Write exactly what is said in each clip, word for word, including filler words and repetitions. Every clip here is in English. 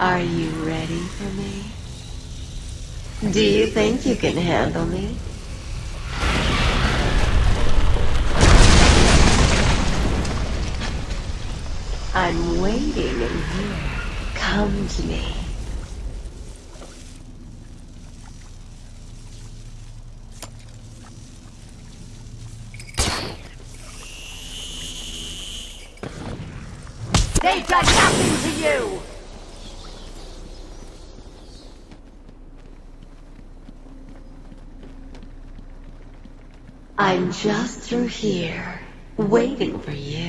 Are you ready for me? Do you think you can handle me? I'm waiting in here. Come to me. They've done nothing to you! I'm just through here, waiting for you.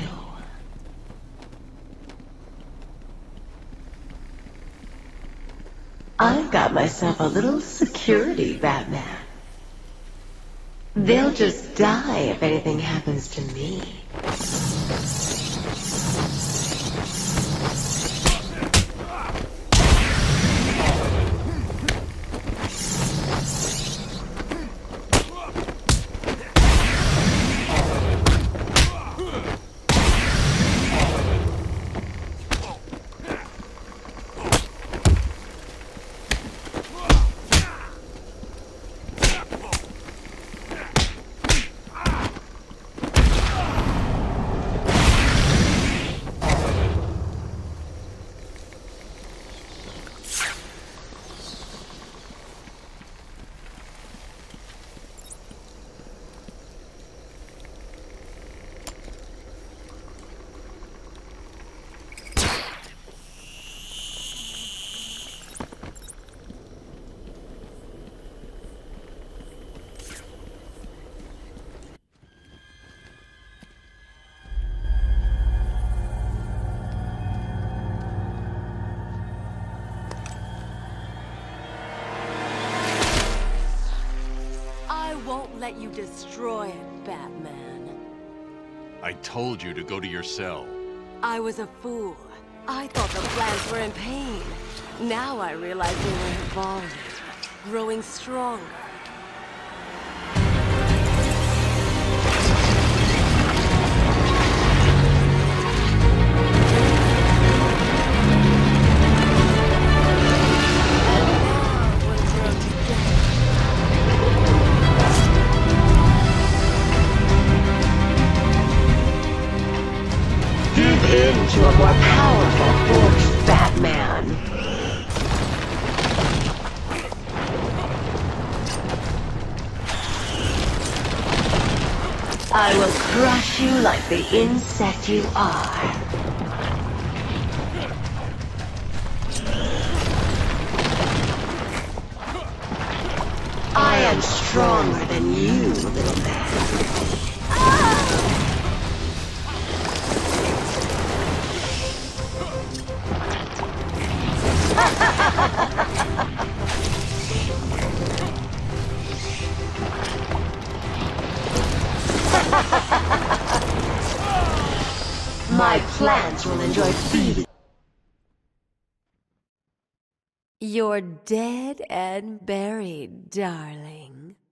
I've got myself a little security, Batman. They'll just die if anything happens to me. Let you destroy it, Batman. I told you to go to your cell. I was a fool. I thought the plants were in pain. Now I realize they were evolving, growing stronger. Into a more powerful force, Batman. I will crush you like the insect you are. I am stronger than you, little man. My plants will enjoy feeding. You're dead and buried, darling.